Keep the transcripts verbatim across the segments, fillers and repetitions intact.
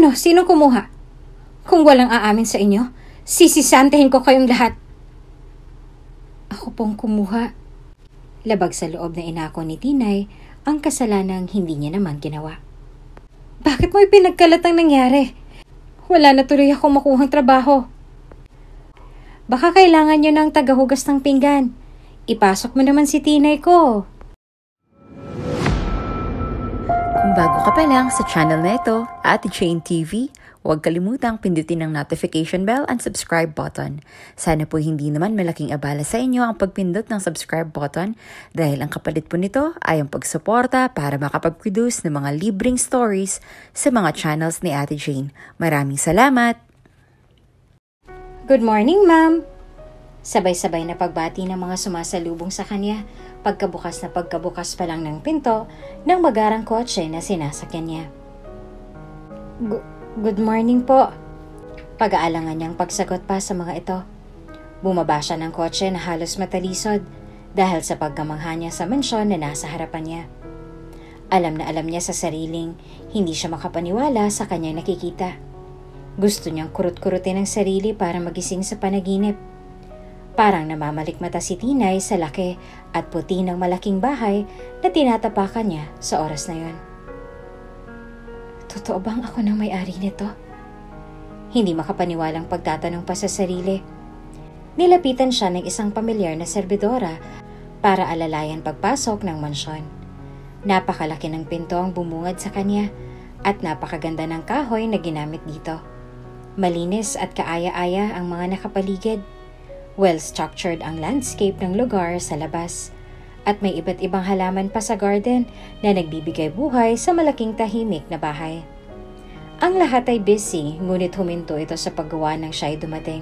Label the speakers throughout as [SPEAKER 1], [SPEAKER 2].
[SPEAKER 1] Ano, sino kumuha? Kung walang aamin sa inyo, sisisantahin ko kayong lahat. Ako pong kumuha. Labag sa loob na inako ni Tinay ang kasalanang hindi niya naman ginawa. Bakit mo ipinagkalat ang nangyari? Wala na tuloy ako makuhang trabaho. Baka kailangan niyo ng tagahugas ng pinggan. Ipasok mo naman si Tinay ko.
[SPEAKER 2] Kung bago ka pa lang sa channel na ito, Ate Jane T V, huwag kalimutang pindutin ang notification bell and subscribe button. Sana po hindi naman malaking abala sa inyo ang pagpindot ng subscribe button dahil ang kapalit po nito ay ang pagsuporta para makapag-produce ng mga libreng stories sa mga channels ni Ate Jane. Maraming salamat!
[SPEAKER 1] Good morning, ma'am! Sabay-sabay na pagbati ng mga sumasalubong sa kanya pagkabukas na pagkabukas pa lang ng pinto ng magarang kotse na sinasakyan niya. Good morning po. Pag-aalangan niyang pagsagot pa sa mga ito. Bumaba siya ng kotse na halos matalisod dahil sa pagkamangha niya sa mansyon na nasa harapan niya. Alam na alam niya sa sariling hindi siya makapaniwala sa kanyang nakikita. Gusto niyang kurut-kurutin ang sarili para magising sa panaginip. Parang namamalikmata si Tinay sa laki at puti ng malaking bahay na tinatapakan niya sa oras na yon. Totoo bang ako nang may-ari nito? Hindi makapaniwalang pagtatanong pa sa sarili. Nilapitan siya ng isang pamilyar na serbidora para alalayan pagpasok ng mansyon. Napakalaki ng pinto ang bumungad sa kanya at napakaganda ng kahoy na ginamit dito. Malinis at kaaya-aya ang mga nakapaligid. Well-structured ang landscape ng lugar sa labas at may iba't ibang halaman pa sa garden na nagbibigay buhay sa malaking tahimik na bahay. Ang lahat ay busy, ngunit huminto ito sa paggawa ng siya'y dumating.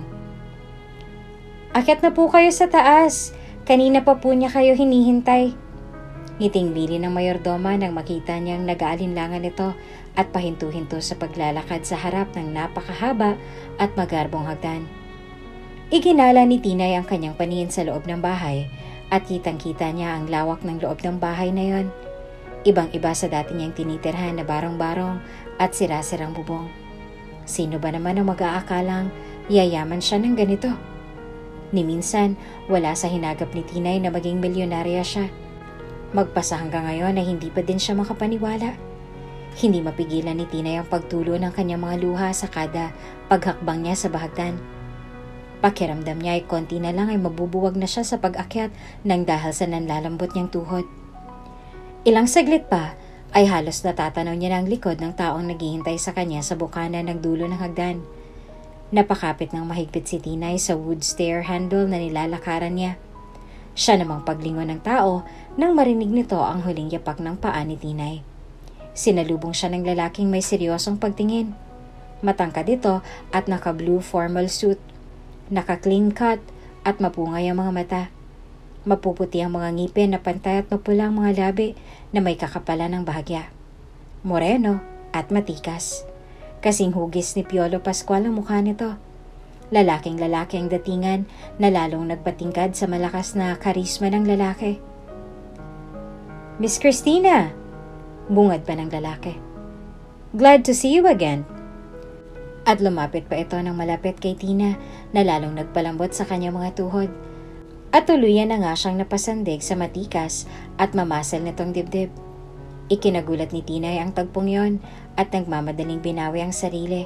[SPEAKER 1] Akyat na po kayo sa taas. Kanina pa po niya kayo hinihintay. Ngiting bili ng mayordoma nang makita niyang nag-aalinlangan ito at pahinto-hinto sa paglalakad sa harap ng napakahaba at magarbong hagdan. Iginala ni Tinay ang kanyang paningin sa loob ng bahay at kitang-kita niya ang lawak ng loob ng bahay na yon. Ibang-iba sa dati niyang tinitirhan na barong-barong at sira-sirang bubong. Sino ba naman ang mag-aakalang yayaman siya ng ganito? Ni minsan, wala sa hinagap ni Tinay na maging milyonarya siya. Magpasa hanggang ngayon na hindi pa din siya makapaniwala. Hindi mapigilan ni Tinay ang pagtulo ng kanyang mga luha sa kada paghakbang niya sa bahagdan. Pakiramdam niya ay konti na lang ay mabubuwag na siya sa pag-akyat nang dahil sa nanlalambot niyang tuhod. Ilang saglit pa ay halos natatanaw niya ng likod ng taong naghihintay sa kanya sa bukana ng dulo ng hagdan. Napakapit ng mahigpit si Tinay sa wood stair handle na nilalakaran niya. Siya namang paglingon ng tao nang marinig nito ang huling yapak ng paa ni Tinay. Sinalubong siya ng lalaking may seryosong pagtingin. Matangkad ito at naka-blue formal suit. Naka-clean cut at mapungay ang mga mata. Mapuputi ang mga ngipin na pantay at mapula ang mga labi na may kakapalan ng bahagya. Moreno at matikas. Kasing hugis ni Piolo Pascual ang mukha nito. Lalaking lalaki ang datingan na lalong nagpatingkad sa malakas na karisma ng lalaki. Miss Christina! Bungad pa ng lalaki. Glad to see you again. At lumapit pa ito ng malapit kay Tina na lalong nagpalambot sa kanyang mga tuhod. At tuluyan na nga siyang napasandig sa matikas at mamasal nitong dibdib. Ikinagulat ni Tina ang tagpong yon at nagmamadaling binawi ang sarili.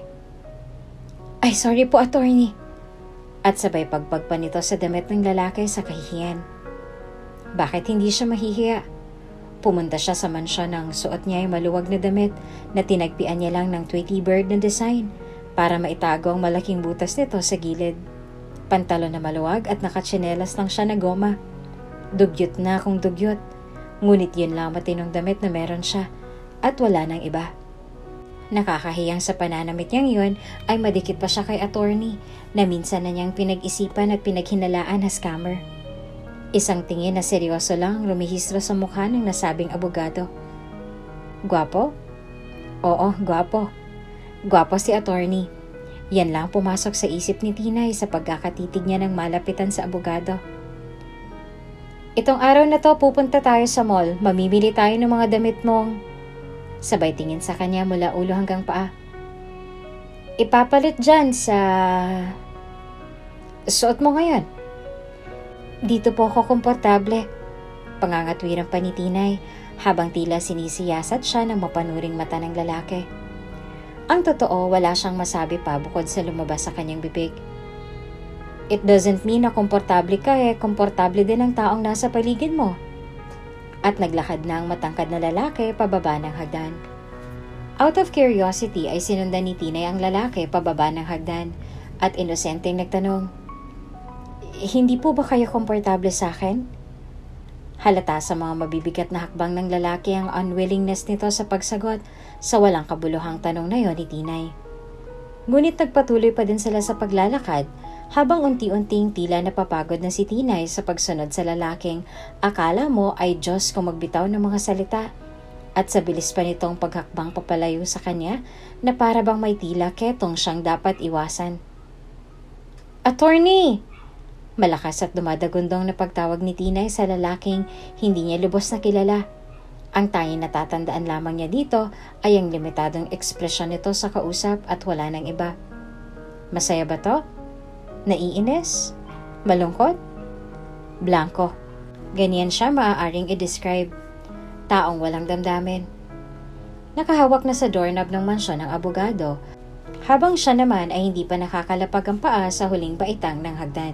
[SPEAKER 1] Ay, sorry po, attorney. At sabay pagpagpa nito sa damit ng lalaki sa kahihiyan. Bakit hindi siya mahihiya? Pumunta siya sa mansyon ng suot niya ay maluwag na damit na tinagpian niya lang ng Tweety Bird na design para maitago ang malaking butas nito sa gilid. Pantalon na maluwag at nakatsinelas lang siya na goma. Dugyot na kung dugyot. Ngunit yun lang matinong damit na meron siya at wala nang iba. Nakakahiyang sa pananamit niyang yun ay madikit pa siya kay attorney na minsan na niyang pinag-isipan at pinaghinalaan na scammer. Isang tingin na seryoso lang rumihistro sa mukha ng nasabing abogado. Gwapo? Oo, gwapo. Gwapo si attorney. Yan lang pumasok sa isip ni Tinay sa pagkakatitig niya ng malapitan sa abogado. Itong araw na to pupunta tayo sa mall. Mamimili tayo ng mga damit mong... Sabay tingin sa kanya mula ulo hanggang paa. Ipapalit dyan sa suot mo ngayon. Dito po ako komportable. Pangangatwirang pa ni Tinay habang tila sinisiyasat siya ng mapanuring mata ng lalaki. Ang totoo, wala siyang masabi pa bukod sa lumabas sa kanyang bibig. It doesn't mean na komportable ka eh, komportable din ang taong nasa paligid mo. At naglakad na ang matangkad na lalaki pababa ng hagdan. Out of curiosity ay sinundan ni Tinay ang lalaki pababa ng hagdan at inosenteng nagtanong, "Hindi po ba kayo komportable sa akin?" Halata sa mga mabibigat na hakbang ng lalaki ang unwillingness nito sa pagsagot sa walang kabuluhang tanong na yon ni Tinay. Ngunit nagpatuloy pa din sila sa paglalakad habang unti-unting tila napapagod na si Tinay sa pagsunod sa lalaking akala mo ay Diyos kung magbitaw ng mga salita. At sa bilis pa nitong paghakbang papalayo sa kanya na para bang may tila ketong siyang dapat iwasan. "Attorney!" Malakas at dumadagundong na pagtawag ni Tinay sa lalaking hindi niya lubos na kilala. Ang tanging natatandaan lamang niya dito ay ang limitadong ekspresyon nito sa kausap at wala nang iba. Masaya ba to? Naiinis? Malungkot? Blanco. Ganyan siya maaaring i-describe. Taong walang damdamin. Nakahawak na sa doorknob ng mansyon ng abogado, habang siya naman ay hindi pa nakakalapag ang paa sa huling baitang ng hagdan.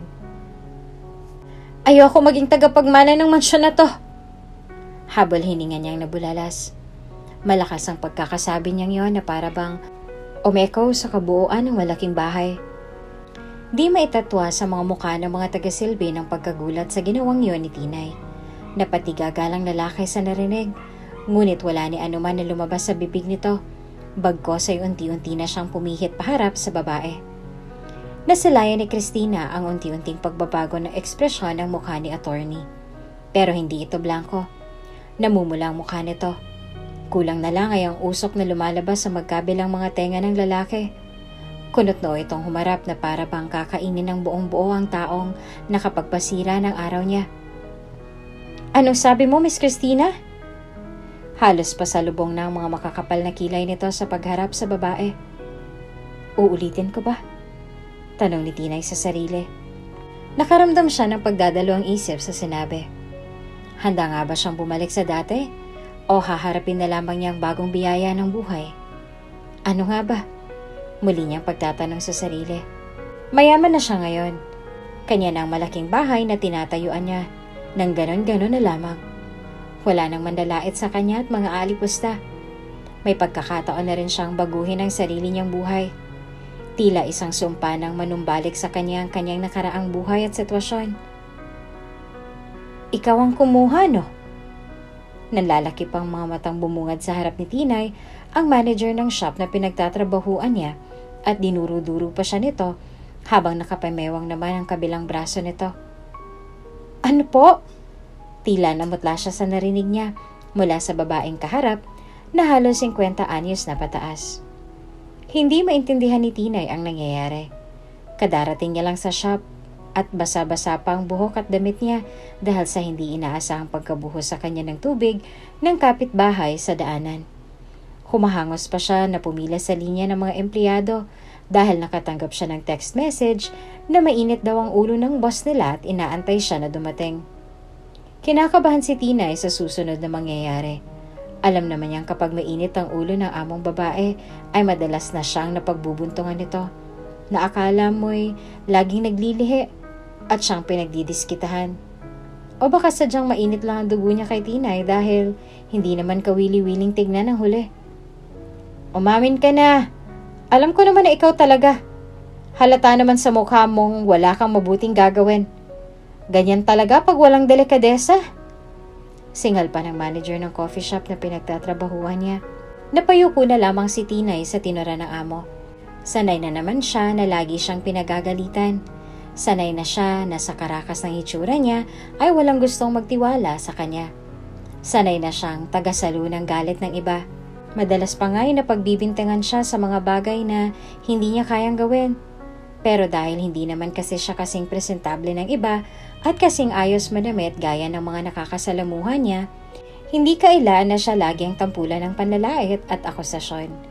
[SPEAKER 1] "Ayoko maging tagapagmana ng mansyon na to!" Habol hininga niyang nabulalas. Malakas ang pagkakasabi niyang yon na para bang umeko sa kabuuan ng malaking bahay. Di maitatwa sa mga mukha ng mga taga-silbi ng pagkagulat sa ginawang yon ni Tinay. Napatigagalang lalaki sa narinig, ngunit wala ni anuman na lumabas sa bibig nito, bagkos ay unti-unti na siyang pumihit paharap sa babae. Nasalayan ni Christina ang unti-unting pagbabago ng ekspresyon ng mukha ni attorney. Pero hindi ito blanco. Namumula ang mukha nito. Kulang na lang ay ang usok na lumalabas sa magkabilang mga tenga ng lalaki. Kunot no itong humarap na para bang kakainin ng buong buo ang taong nakapagpasira ng araw niya. "Anong sabi mo, Miss Christina?" Halos pasalubong na ang mga makakapal na kilay nito sa pagharap sa babae. "Uulitin ko ba?" Tanong ni Tinay sa sarili. Nakaramdam siya ng pagdadalawang isip sa sinabi. Handa nga ba siyang bumalik sa dati? O haharapin na lamang niya ang bagong biyaya ng buhay? Ano nga ba? Muli niyang pagtatanong sa sarili. Mayaman na siya ngayon. Kanya na ang malaking bahay na tinatayuan niya. Nang ganon-ganon na lamang. Wala nang mandalait sa kanya at mga alipusta. May pagkakataon na rin siyang baguhin ang sarili niyang buhay. Tila isang sumpa ng manumbalik sa kanya ang kanyang nakaraang buhay at sitwasyon. "Ikaw ang kumuha, no?" Nanlalaki pang mga matang bumungad sa harap ni Tinay ang manager ng shop na pinagtatrabahuan niya at dinuro-duro pa siya nito habang nakapamewang naman ang kabilang braso nito. "Ano po?" Tila namutla siya sa narinig niya mula sa babaeng kaharap na halos singkwenta anyos na pataas. Hindi maintindihan ni Tinay ang nangyayari. Kadarating niya lang sa shop at basa-basa pa ang buhok at damit niya dahil sa hindi inaasahang pagkabuhos sa kanya ng tubig ng kapitbahay sa daanan. Humahangos pa siya na pumila sa linya ng mga empleyado dahil nakatanggap siya ng text message na mainit daw ang ulo ng boss nila at inaantay siya na dumating. Kinakabahan si Tinay sa susunod na mangyayari. Alam naman niyang kapag mainit ang ulo ng among babae ay madalas na siyang napagbubuntungan nito na akala mo'y laging naglilihi at siyang pinagdidiskitahan. O baka sadyang mainit lang ang dugo niya kay Tinay dahil hindi naman kawili-wiling tignan ang huli. "Umamin ka na. Alam ko naman na ikaw talaga. Halata naman sa mukha mong wala kang mabuting gagawin. Ganyan talaga pag walang delikadesa." Singal pa ng manager ng coffee shop na pinagtatrabahuhan niya. Napayuko na lamang si Tinay sa tinura ng amo. Sanay na naman siya na lagi siyang pinagagalitan. Sanay na siya na sa karakas ng itsura niya ay walang gustong magtiwala sa kanya. Sanay na siyang tagasalo ng galit ng iba. Madalas pa nga'y napagbibintangan siya sa mga bagay na hindi niya kayang gawin. Pero dahil hindi naman kasi siya kasing presentable ng iba at kasing ayos manamit gaya ng mga nakakasalamuhan niya, hindi kailan na siya lagi ang tampulan ng panlalait at akusasyon.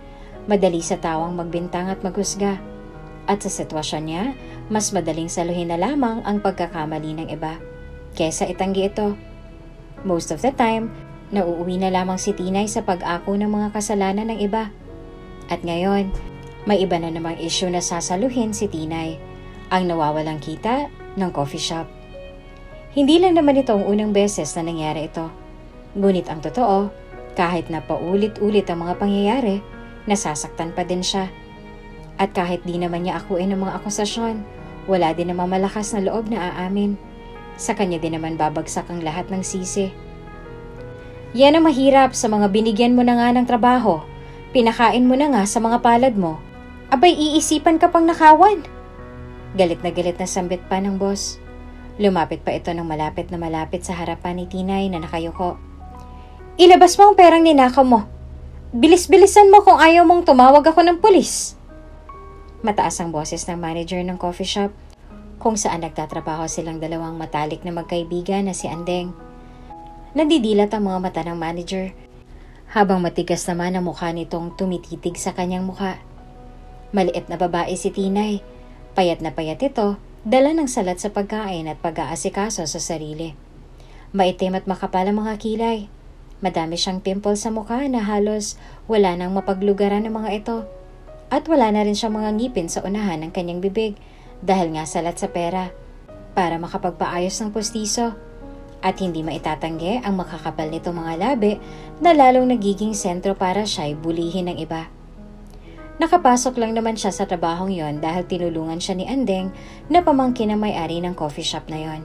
[SPEAKER 1] Madali sa tawang magbintang at maghusga. At sa sitwasyon niya, mas madaling saluhin na lamang ang pagkakamali ng iba kesa itanggi ito. Most of the time, nauuwi na lamang si Tinay sa pag-ako ng mga kasalanan ng iba. At ngayon, may iba na namang issue na sasaluhin si Tinay, ang nawawalang kita ng coffee shop. Hindi lang naman ito ang unang beses na nangyari ito. Ngunit ang totoo, kahit na paulit-ulit ang mga pangyayari, nasasaktan pa din siya. At kahit di naman niya akuin ng mga akusasyon, wala din namang malakas na loob na aamin. Sa kanya din naman babagsak ang lahat ng sisi. Yan ang mahirap sa mga binigyan mo na nga ng trabaho. Pinakain mo na nga sa mga palad mo. Abay, iisipan ka pang nakawan. Galit na galit na sambit pa ng boss. Lumapit pa ito ng malapit na malapit sa harapan ni Tinay na nakayuko. Ilabas mo ang perang ninakaw mo. Bilis-bilisan mo kung ayaw mong tumawag ako ng pulis. Mataas ang boses ng manager ng coffee shop, kung saan nagtatrabaho silang dalawang matalik na magkaibigan na si Andeng. Nandidilat ang mga mata ng manager, habang matigas naman ang mukha nitong tumititig sa kanyang mukha. Maliit na babae si Tinay, payat na payat ito, dala ng salat sa pagkain at pag-aasikaso sa sarili. Maitim at makapal ang mga kilay. Madami siyang pimple sa mukha na halos wala nang mapaglugaran ng mga ito. At wala na rin siyang mga ngipin sa unahan ng kanyang bibig dahil nga salat sa pera para makapagpaayos ng pustiso. At hindi maitatanggi ang makakapal nito mga labi na lalong nagiging sentro para siya'y bulihin ng iba. Nakapasok lang naman siya sa trabahong yon dahil tinulungan siya ni Andeng na pamangkin ang may-ari ng coffee shop na yon.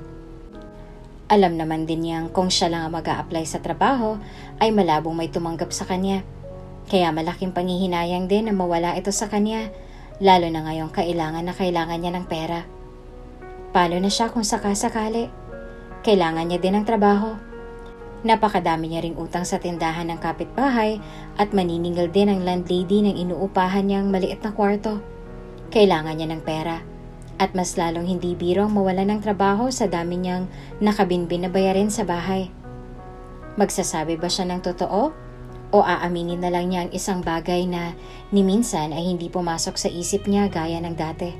[SPEAKER 1] Alam naman din niyang kung siya lang ang mag-a-apply sa trabaho ay malabong may tumanggap sa kanya. Kaya malaking panghihinayang din na mawala ito sa kanya, lalo na ngayong kailangan na kailangan niya ng pera. Paano na siya kung sakasakali? Kailangan niya din ng trabaho. Napakadami niya ring utang sa tindahan ng kapitbahay at maniningil din ang landlady ng inuupahan niyang maliit na kwarto. Kailangan niya ng pera. At mas lalong hindi birong mawala ng trabaho sa dami niyang nakabinbin na bayarin sa bahay. Magsasabi ba siya ng totoo? O aaminin na lang niya ang isang bagay na ni minsan ay hindi pumasok sa isip niya gaya ng dati?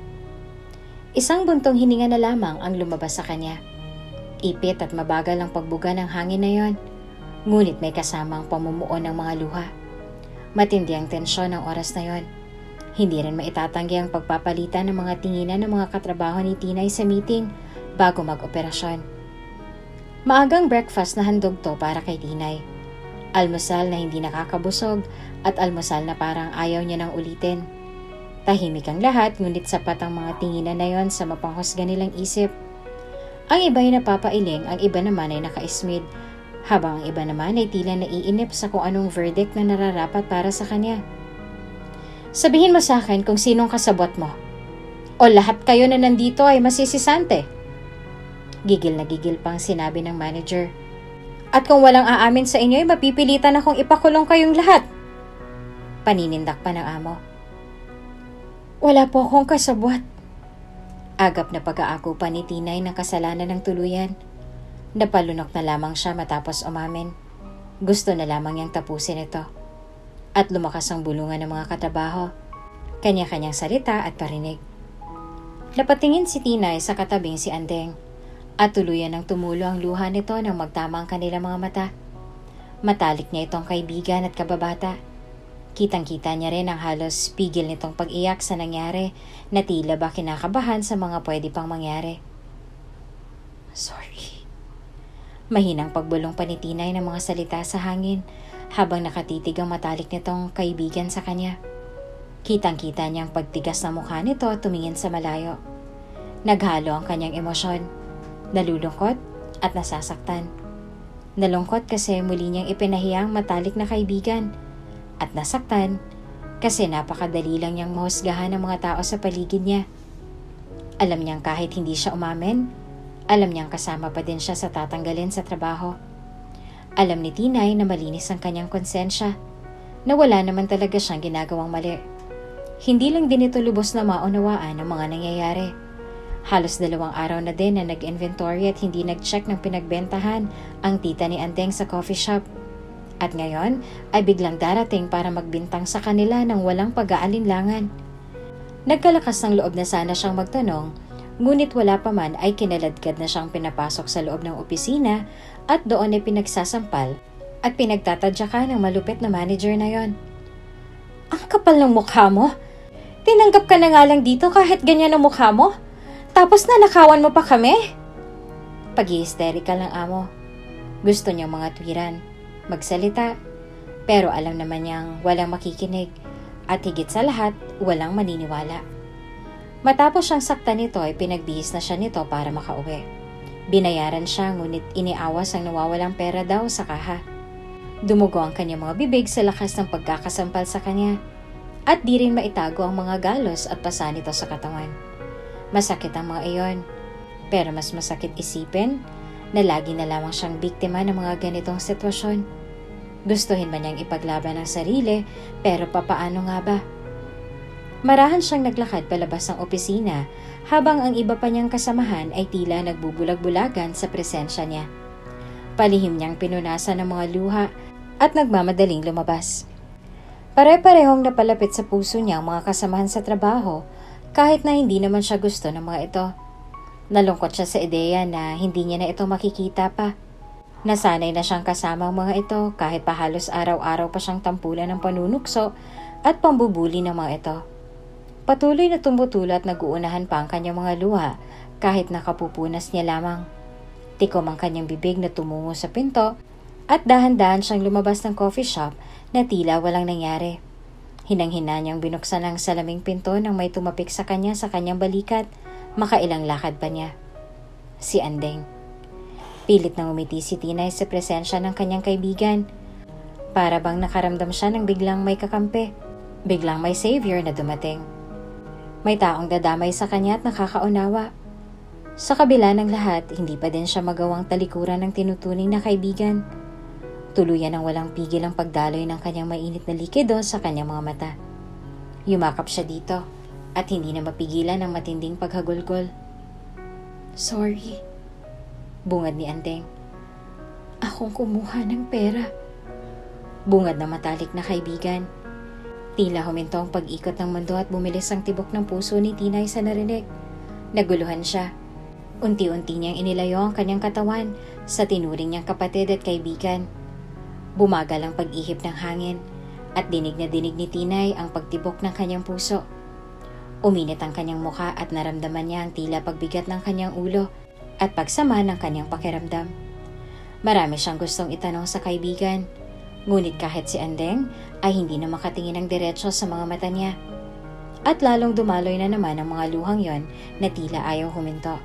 [SPEAKER 1] Isang buntong hininga na lamang ang lumabas sa kanya. Ipit at mabagal ang pagbuga ng hangin na yon, ngunit may kasamang pamumuo ng mga luha. Matindi ang tensyon ng oras na yon. Hindi rin maitatanggi ang pagpapalitan ng mga tinginan ng mga katrabaho ni Tinay sa meeting bago mag-operasyon. Maagang breakfast na handog to para kay Tinay. Almusal na hindi nakakabusog at almusal na parang ayaw niya nang ulitin. Tahimik ang lahat, ngunit sapat ang mga tinginan na yon sa mapanghusga nilang isip. Ang iba ay napapailing, ang iba naman ay nakaismid, habang ang iba naman ay tila naiinip sa kung anong verdict na nararapat para sa kanya. Sabihin mo sa akin kung sinong kasabot mo. O lahat kayo na nandito ay masisisante. Gigil na gigil pang sinabi ng manager. At kung walang aamin sa inyo, ay mapipilitan akong ipakulong kayong lahat. Paninindak pa ng amo. Wala po akong kasabwat. Agap na pag-aako pa ni Tinay ng kasalanan ng tuluyan. Napalunok na lamang siya matapos umamin. Gusto na lamang niyang tapusin ito. At lumakas ang bulungan ng mga katrabaho. Kanya-kanyang salita at parinig. Napatingin si Tinay sa katabing si Andeng. At tuluyan ng tumulo ang luha nito nang magtama ang kanilang mga mata. Matalik niya itong kaibigan at kababata. Kitang-kita niya rin ang halos pigil nitong pag-iyak sa nangyari na tila ba kinakabahan sa mga pwede pang mangyari. Sorry. Mahinang pagbulong pa ni Tinay ng mga salita sa hangin habang nakatitig ang matalik nitong kaibigan sa kanya. Kitang-kita niya ang pagtigas ng mukha nito at tumingin sa malayo. Naghalo ang kanyang emosyon. Nalulungkot at nasasaktan. Nalungkot kasi muli niyang ipinahiyang matalik na kaibigan at nasaktan kasi napakadali lang niyang mahusgahan ng mga tao sa paligid niya. Alam niyang kahit hindi siya umamin, alam niyang kasama pa din siya sa tatanggalin sa trabaho. Alam ni Tinay na malinis ang kanyang konsensya, na wala naman talaga siyang ginagawang mali. Hindi lang din ito lubos na maunawaan ang mga nangyayari. Halos dalawang araw na din na nag-inventory at hindi nag-check ng pinagbentahan ang tita ni Andeng sa coffee shop. At ngayon ay biglang darating para magbintang sa kanila ng walang pag-aalinlangan. Nagkalakas ng loob na sana siyang magtanong, ngunit wala pa man ay kinaladkad na siyang pinapasok sa loob ng opisina at doon ay pinagsasampal at pinagtatadyakan ng malupit na manager na yon. Ang kapal ng mukha mo! Tinanggap ka na nga lang dito kahit ganyan ang mukha mo? Tapos nanakawan mo pa kami? Pag-i-hysterical ng amo. Gusto niyang mga tuwiran, magsalita, pero alam naman niyang walang makikinig at higit sa lahat, walang maniniwala. Matapos siyang saktan nito ay pinagbihis na siya nito para makauwi. Binayaran siya ngunit iniawas ang nawawalang pera daw sa kaha. Dumugo ang kanyang mga bibig sa lakas ng pagkakasampal sa kanya at di rin maitago ang mga galos at pasa nito sa katawan. Masakit ang mga iyon, pero mas masakit isipin na lagi na lamang siyang biktima ng mga ganitong sitwasyon. Gustuhin man niyang ipaglaban ang sarili, pero papaano nga ba? Marahan siyang naglakad palabas ng opisina habang ang iba pa niyang kasamahan ay tila nagbubulag-bulagan sa presensya niya. Palihim niyang pinunasan ng mga luha at nagmamadaling lumabas. Pare-parehong napalapit sa puso niya ang mga kasamahan sa trabaho kahit na hindi naman siya gusto ng mga ito. Nalungkot siya sa ideya na hindi niya na ito makikita pa. Nasanay na siyang kasama ang mga ito kahit pa halos araw-araw pa siyang tampulan ng panunukso at pambubuli ng mga ito. Patuloy na tumutulo at nag-uunahan pa ang kanyang mga luha kahit nakapupunas niya lamang. Tikom ang kanyang bibig na tumungo sa pinto at dahan-dahan siyang lumabas ng coffee shop na tila walang nangyari. Hinang-hina niyang binuksan ang salaming pinto nang may tumapik sa kanya sa kanyang balikat, makailang lakad pa niya. Si Andeng. Pilit nang umiti si Tinay sa presensya ng kanyang kaibigan. Para bang nakaramdam siya ng biglang may kakampi, biglang may savior na dumating. May taong dadamay sa kanya at nakakaunawa. Sa kabila ng lahat, hindi pa din siya magawang talikuran ng tinutuning na kaibigan. Tuluyan ang walang pigil ang pagdaloy ng kanyang mainit na likido sa kanyang mga mata. Yumakap siya dito at hindi na mapigilan ang matinding paghagulgol. Sorry, bungad ni Andeng. Akong kumuha ng pera. Bungad na matalik na kaibigan. Tila huminto ang pag-ikot ng mundo at bumilis ang tibok ng puso ni Tinay sa narinig. Naguluhan siya. Unti-unti niyang inilayo ang kanyang katawan sa tinuring niyang kapatid at kaibigan. Bumagal ang pag-ihip ng hangin at dinig na dinig ni Tinay ang pagtibok ng kanyang puso. Uminit ang kanyang mukha at naramdaman niya ang tila pagbigat ng kanyang ulo at pagsama ng kanyang pakiramdam. Marami siyang gustong itanong sa kaibigan, ngunit kahit si Andeng ay hindi na makatingin ng diretso sa mga mata niya. At lalong dumaloy na naman ang mga luhang yon na tila ayaw huminto.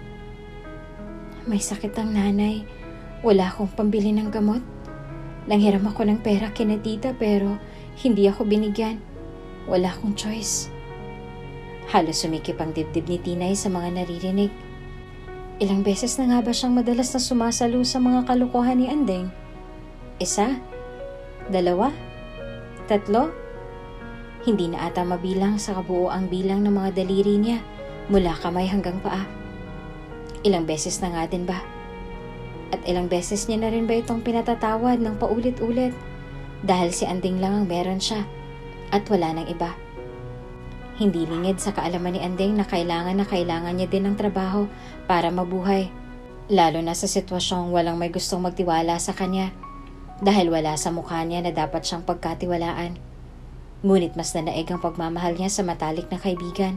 [SPEAKER 1] May sakit ang nanay. Wala akong pambili ng gamot. Nanghiram ako ng pera kina tita pero hindi ako binigyan. Wala akong choice. Halos sumikip ang dibdib ni Tinay sa mga naririnig. Ilang beses na nga ba siyang madalas na sumasalo sa mga kalukuhan ni Andeng? Isa? Dalawa? Tatlo? Hindi na ata mabilang sa kabuo ang bilang ng mga daliri niya mula kamay hanggang paa. Ilang beses na nga din ba? At ilang beses niya na rin ba itong pinatatawad ng paulit-ulit dahil si Andeng lang ang meron siya at wala nang iba. Hindi lingid sa kaalaman ni Andeng na kailangan na kailangan niya din ng trabaho para mabuhay, lalo na sa sitwasyong walang may gustong magtiwala sa kanya dahil wala sa mukha niya na dapat siyang pagkatiwalaan. Ngunit mas nanaig ang pagmamahal niya sa matalik na kaibigan.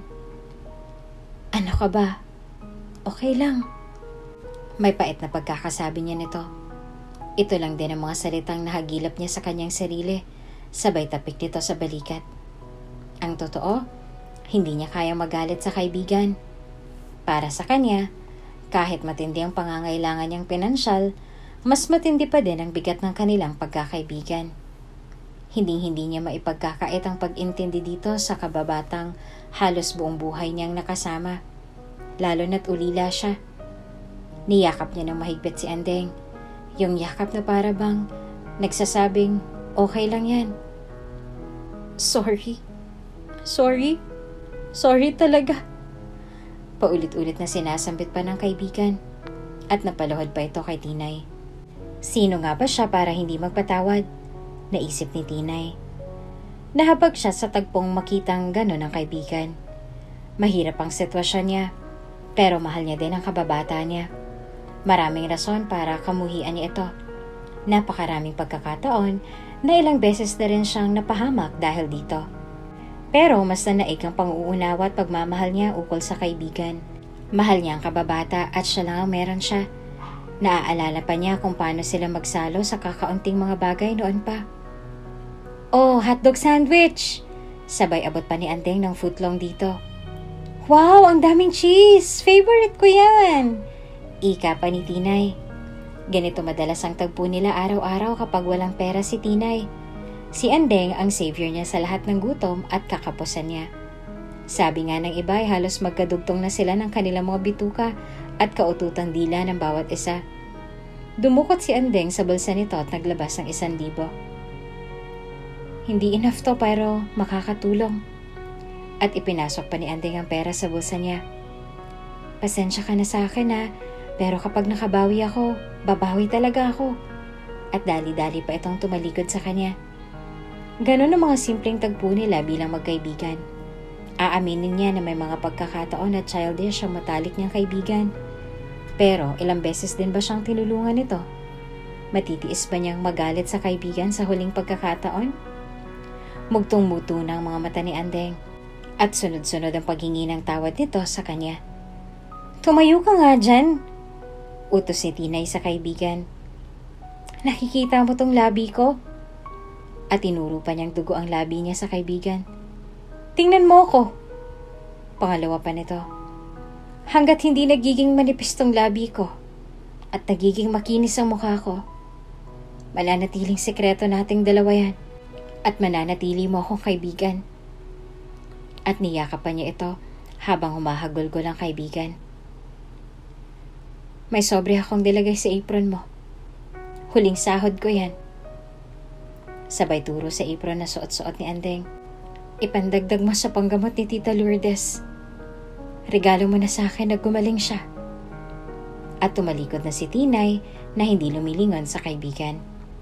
[SPEAKER 1] Ano ka ba? Okay lang. May pait na pagkakasabi niya nito. Ito lang din ang mga salitang nahagilap niya sa kanyang sarili, sabay tapik nito sa balikat. Ang totoo, hindi niya kayang magalit sa kaibigan. Para sa kanya, kahit matindi ang pangangailangan niyang pinansyal, mas matindi pa din ang bigat ng kanilang pagkakaibigan. Hinding-hindi niya maipagkakait ang pag-intindi dito sa kababatang halos buong buhay niyang nakasama, lalo na't ulila siya. Niyakap niya ng mahigpit si Andeng, yung yakap na para bang nagsasabing, okay lang yan. Sorry. Sorry. Sorry talaga. Paulit-ulit na sinasambit pa ng kaibigan at napaluhod pa ito kay Tinay. Sino nga ba siya para hindi magpatawad? naisip ni Tinay. Nahabag siya sa tagpong makitang gano'n ang kaibigan. Mahirap ang sitwasyon niya, pero mahal niya din ang kababata niya. Maraming rason para kamuhian niya ito. Napakaraming pagkakataon na ilang beses na rin siyang napahamak dahil dito. Pero mas nanaig ang pang-uunawa at pagmamahal niya ukol sa kaibigan. Mahal niya ang kababata at siya lang ang meron siya. Naaalala pa niya kung paano sila magsalo sa kakaunting mga bagay noon pa. Oh, hotdog sandwich! Sabay abot pa ni Andeng ng footlong dito. Wow, ang daming cheese! Favorite ko yan! Ika pa ni Tinay. Ganito madalas ang tagpo nila araw-araw kapag walang pera si Tinay. Si Andeng ang savior niya sa lahat ng gutom at kakapusan niya. Sabi nga ng iba ay halos magkadugtong na sila ng kanilang mga bituka at kaututang dila ng bawat isa. Dumukot si Andeng sa bulsa nito at naglabas ng isang libo. Hindi enough to pero makakatulong. At ipinasok pa ni Andeng ang pera sa bulsa niya. Pasensya ka na sa akin ha, pero kapag nakabawi ako, babawi talaga ako. At dali-dali pa itong tumalikod sa kanya. Ganon ang mga simpleng tagpo nila bilang magkaibigan. Aaminin niya na may mga pagkakataon at childish ang matalik niyang kaibigan. Pero ilang beses din ba siyang tinulungan nito? Matitiis ba niyang magalit sa kaibigan sa huling pagkakataon? Mugtong-muto na ang mga mata ni Andeng. At sunod-sunod ang paghingi ng tawad nito sa kanya. Tumayo ka nga dyan, utos ni Tinay sa kaibigan. Nakikita mo tong labi ko? At tinuro pa niyang dugo ang labi niya sa kaibigan. Tingnan mo ko. Pangalawa pa nito. Hanggat hindi nagiging manipis tong labi ko at nagiging makinis ang mukha ko, mananatiling sekreto nating dalawa yan at mananatili mo akong kaibigan. At niyakapan niya ito habang humahagulgol ang kaibigan. May sobre akong nilagay sa apron mo. Huling sahod ko yan. Sabay turo sa apron na suot-suot ni Andeng. Ipandagdag mo sa panggamot ni Tita Lourdes. Regalo mo na sa akin na gumaling siya. At tumalikod na si Tinay na hindi lumilingon sa kaibigan.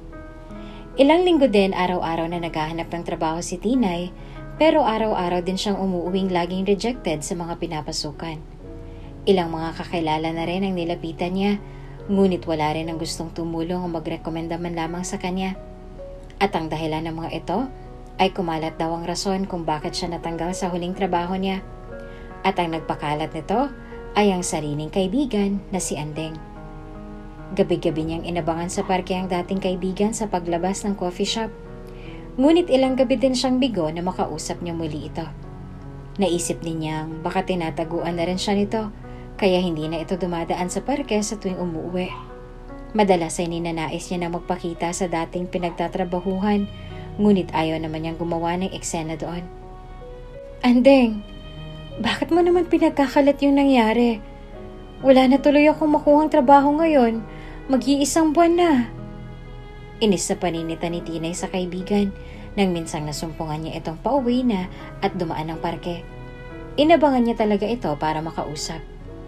[SPEAKER 1] Ilang linggo din araw-araw na naghahanap ng trabaho si Tinay, pero araw-araw din siyang umuuwing laging rejected sa mga pinapasukan. Ilang mga kakilala na rin ang nilapitan niya, ngunit wala rin ang gustong tumulong o magrekomenda man lamang sa kanya. At ang dahilan ng mga ito ay kumalat daw ang rason kung bakit siya natanggal sa huling trabaho niya. At ang nagpakalat nito ay ang sariling kaibigan na si Andeng. Gabi-gabi niyang inabangan sa parke ang dating kaibigan sa paglabas ng coffee shop. Ngunit ilang gabi din siyang bigo na makausap niya muli ito. Naisip din niyang baka tinataguan na rin siya nito, kaya hindi na ito dumadaan sa parke sa tuwing umuwi. Madalas ay ninanais niya na magpakita sa dating pinagtatrabahuhan, ngunit ayaw naman niyang gumawa ng eksena doon. Andeng, bakit mo naman pinagkakalat yung nangyari? Wala na tuloy akong makuhang trabaho ngayon. Mag-iisang buwan na. Inis na paninita ni Tinay sa kaibigan nang minsang nasumpungan niya itong pauwi na at dumaan ng parke. Inabangan niya talaga ito para makausap.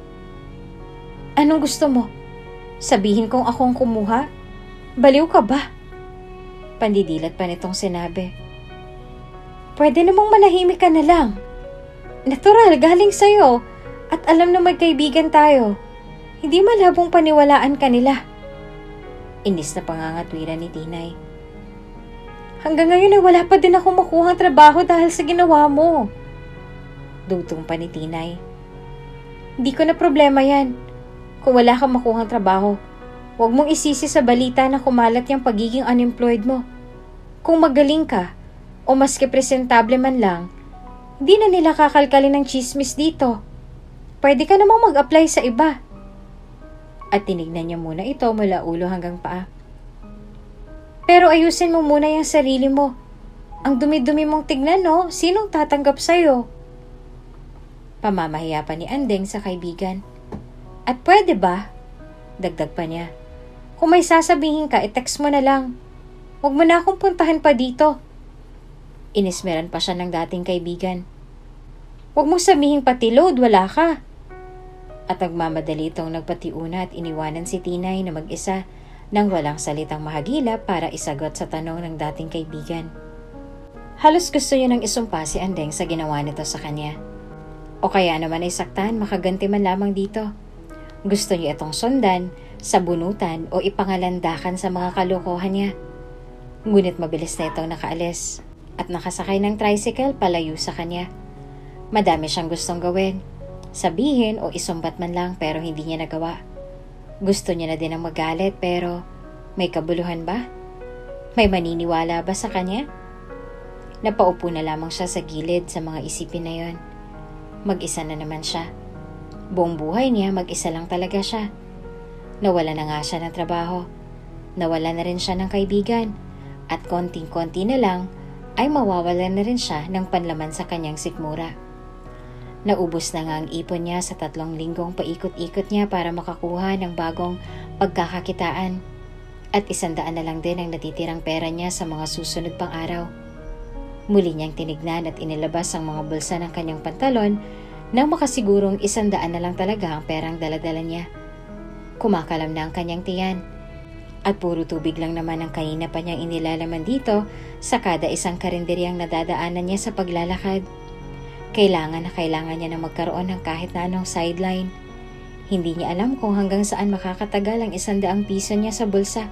[SPEAKER 1] Anong gusto mo? Sabihin kong akong kumuha? Baliw ka ba? Pandidilat pa nitong sinabi. Pwede namang manahimik ka na lang. Natural, galing sa'yo. At alam na magkaibigan tayo. Hindi malabong paniwalaan ka nila. Inis na pangangatwiran ni Tinay. Hanggang ngayon ay wala pa din ako makuhang trabaho dahil sa ginawa mo. Dugtong pa ni Tinay. Hindi ko na problema yan. Kung wala kang makuhang trabaho, huwag mong isisi sa balita na kumalat yung pagiging unemployed mo. Kung magaling ka, o maski presentable man lang, hindi na nila kakalkalin ng chismis dito. Pwede ka namang mag-apply sa iba. At tinignan niya muna ito mula ulo hanggang paa. Pero ayusin mo muna yung sarili mo. Ang dumi-dumi mong tignan, no? Sinong tatanggap sa'yo? Pamamahiya pa ni Andeng sa kaibigan. At pwede ba? Dagdag pa niya. Kung may sasabihin ka, i-text mo na lang. Huwag mo na akong puntahan pa dito. Inismeran pa siya ng dating kaibigan. Huwag mo sabihin pati load, wala ka. At nagmamadali itong nagpatiuna at iniwanan si Tinay na mag-isa nang walang salitang mahagilap para isagot sa tanong ng dating kaibigan. Halos gusto niya nang isumpa si Andeng sa ginawa nito sa kanya. O kaya naman ay saktan, makaganti man lamang dito. Gusto niya itong sundan, sabunutan o ipangalandakan sa mga kalokohan niya. Ngunit mabilis na itong nakaalis at nakasakay ng tricycle palayo sa kanya. Madami siyang gustong gawin, sabihin o isumbat man lang pero hindi niya nagawa. Gusto niya na din ang magalit pero may kabuluhan ba? May maniniwala ba sa kanya? Napaupo na lamang siya sa gilid sa mga isipin na yon. Mag-isa na naman siya. Buong buhay niya mag-isa lang talaga siya. Nawala na nga siya ng trabaho. Nawala na rin siya ng kaibigan. At konting-konti na lang ay mawawalan na rin siya ng panlaman sa kanyang sikmura. Naubos na nga ang ipon niya sa tatlong linggong paikot-ikot niya para makakuha ng bagong pagkakakitaan. At isandaan na lang din ang natitirang pera niya sa mga susunod pang araw. Muli niyang tinignan at inilabas ang mga bulsa ng kanyang pantalon nang makasigurong isandaan na lang talaga ang perang daladala niya. Kumakalam na ang kanyang tiyan. At puro tubig lang naman ang kanina pa niyang inilalaman dito sa kada isang karinderyang nadadaanan niya sa paglalakad. Kailangan na kailangan niya na magkaroon ng kahit na anong sideline. Hindi niya alam kung hanggang saan makakatagal ang isandaang piso niya sa bulsa.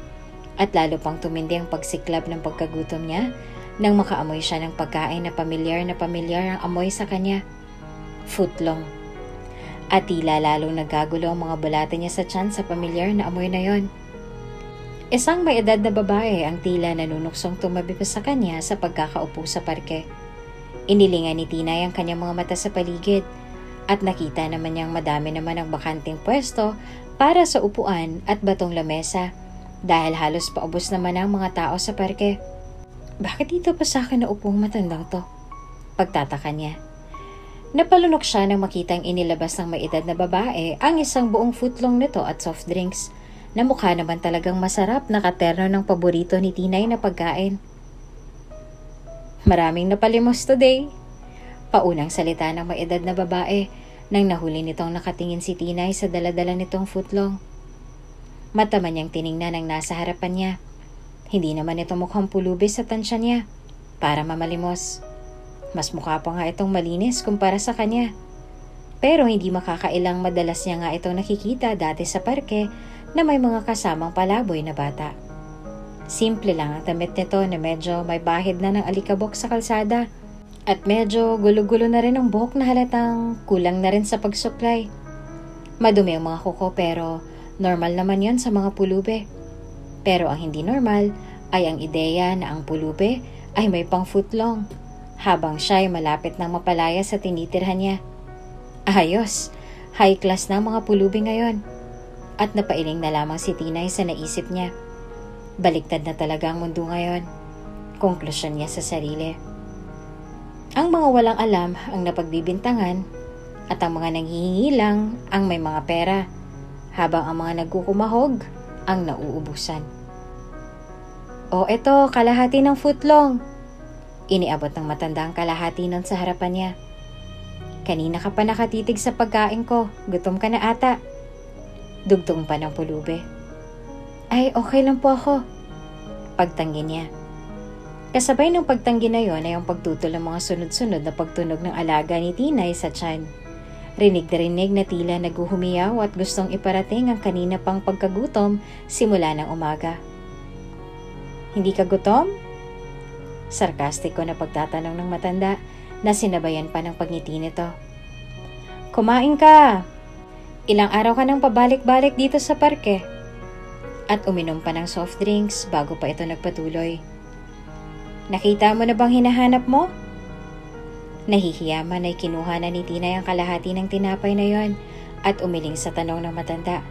[SPEAKER 1] At lalo pang tumindi ang pagsiklab ng pagkagutom niya nang makaamoy siya ng pagkain na pamilyar na pamilyar ang amoy sa kanya. Footlong. At tila lalong nagagulo ang mga bulate niya sa tiyan sa pamilyar na amoy na yon. Isang may edad na babae ang tila nanunuksong tumabi pa sa kanya sa pagkakaupo sa parke. Inilingan ni Tinay ang kanyang mga mata sa paligid at nakita naman niyang madami naman ang bakanting pwesto para sa upuan at batong lamesa dahil halos paubos naman ang mga tao sa parke. Bakit dito pa sa akin na upong matandang to? Pagtataka niya. Napalunok siya nang makitang inilabas ng may edad na babae ang isang buong footlong nito at soft drinks na mukha naman talagang masarap na katerno ng paborito ni Tinay na pagkain. Maraming napalimos today. Paunang salita ng may edad na babae nang nahuli nitong nakatingin si Tinay sa daladala nitong footlong. Mata man niyang tiningnan ang nasa harapan niya. Hindi naman ito mukhang pulubi sa tansya niya para mamalimos. Mas mukha pa nga itong malinis kumpara sa kanya. Pero hindi makakailang madalas niya nga itong nakikita dati sa parke na may mga kasamang palaboy na bata. Simple lang ang damit nito na medyo may bahid na ng alikabok sa kalsada at medyo gulo-gulo na rin ang buhok na halatang kulang na rin sa pagsuklay. Madumi ang mga kuko pero normal naman yon sa mga pulube. Pero ang hindi normal ay ang ideya na ang pulube ay may pang footlong habang siya ay malapit nang mapalaya sa tinitirhan niya. Ayos, high class na mga pulubi ngayon. At napailing na lamang si Tinay sa naisip niya. Baliktad na talaga ang mundo ngayon. Konklusyon niya sa sarili. Ang mga walang alam ang napagbibintangan at ang mga nanghihingi lang ang may mga pera habang ang mga nagkukumahog ang nauubusan. O eto, kalahati ng footlong. Iniabot ng matanda ang kalahati nun sa harapan niya. Kanina ka pa nakatitig sa pagkain ko. Gutom ka na ata. Dugtong pa ng pulube. Ay, okay lang po ako. Pagtanggi niya. Kasabay ng pagtanggi na yon ay ang pagtutol ng mga sunod-sunod na pagtunog ng alaga ni Tinay sa tiyan. Rinig na rinig na tila naguhumiyaw at gustong iparating ang kanina pang pagkagutom simula ng umaga. Hindi ka gutom? Sarkastiko na pagtatanong ng matanda na sinabayan pa ng pagngiti nito. Kumain ka! Ilang araw ka nang pabalik-balik dito sa parke. At uminom pa ng soft drinks bago pa ito nagpatuloy. Nakita mo na bang hinahanap mo? Nahihiyaman ay kinuha na ni Tinay ang kalahati ng tinapay na yon at umiling sa tanong ng matanda.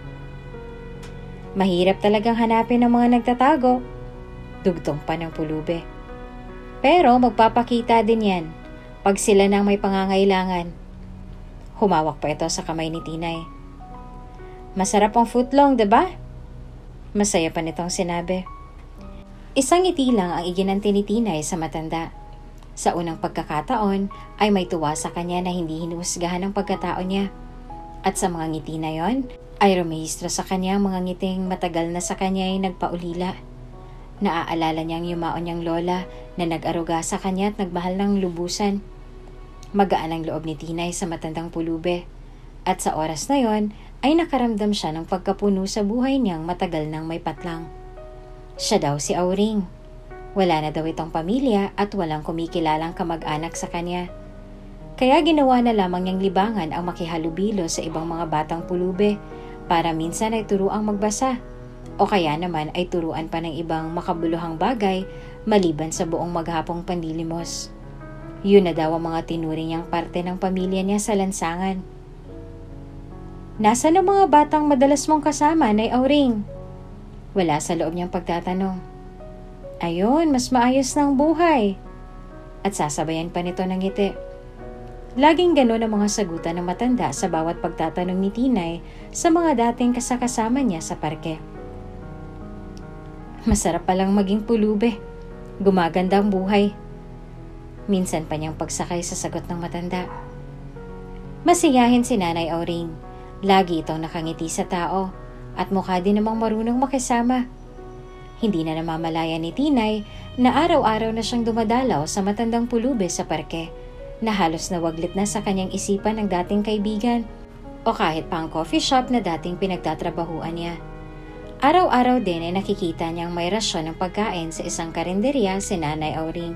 [SPEAKER 1] Mahirap talagang hanapin ang mga nagtatago. Dugtong pa ng pulube. Pero magpapakita din yan pag sila nang may pangangailangan. Humawak pa ito sa kamay ni Tinay. Masarap ang footlong, diba? Masaya pa nitong sinabi. Isang ngiti lang ang iginanti ni Tinay sa matanda. Sa unang pagkakataon ay may tuwa sa kanya na hindi hinuhusgahan ang pagkatao niya. At sa mga ngiti na yon, ay rumehistro sa kanya mga ngiting matagal na sa kanya ay nagpaulila. Naaalala niyang yumaon niyang lola na nag-aruga sa kanya at nagmahal ng lubusan. Magaan ang loob ni Tinay sa matandang pulube. At sa oras na yon, ay nakaramdam siya ng pagkapuno sa buhay niyang matagal nang may patlang. Siya daw si Auring. Wala na daw itong pamilya at walang kumikilalang kamag-anak sa kanya. Kaya ginawa na lamang niyang libangan ang makihalubilo sa ibang mga batang pulube para minsan ay turuang magbasa o kaya naman ay turuan pa ng ibang makabuluhang bagay maliban sa buong maghapong panlilimos. Yun na daw ang mga tinuring niyang parte ng pamilya niya sa lansangan. Nasaan ang mga batang madalas mong kasama, Nay Auring? Wala sa loob niyang pagtatanong. Ayun, mas maayos ng buhay. At sasabayan pa nito ng ngiti. Laging gano'n ang mga sagutan ng matanda sa bawat pagtatanong ni Tinay sa mga dating kasakasama niya sa parke. Masarap palang maging pulube. Gumaganda ang buhay. Minsan pa niyang pagsakay sa sagot ng matanda. Masiyahin si Nanay Auring. Lagi itong nakangiti sa tao at mukha din namang marunong makisama. Hindi na namamalaya ni Tinay na araw-araw na siyang dumadalaw sa matandang pulube sa parke na halos nawaglit na sa kanyang isipan ng dating kaibigan o kahit pa ang coffee shop na dating pinagtatrabahuan niya. Araw-araw din ay nakikita niyang may rasyon ng pagkain sa isang karinderya si Nanay Auring.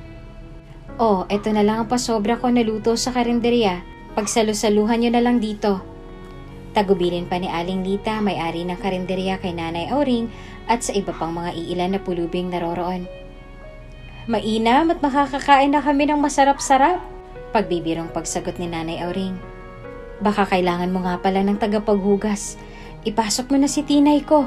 [SPEAKER 1] Oh, eto na lang ang pasobra ko na luto sa karinderya. Pagsalusaluhan niyo na lang dito. Tagubilin pa ni Aling Lita, may-ari ng karinderya kay Nanay Auring at sa iba pang mga iilan na pulubing naroroon. Mainam at makakakain na kami ng masarap-sarap, pagbibirong pagsagot ni Nanay Auring. Baka kailangan mo nga pala ng tagapaghugas. Ipasok mo na si Tinay ko.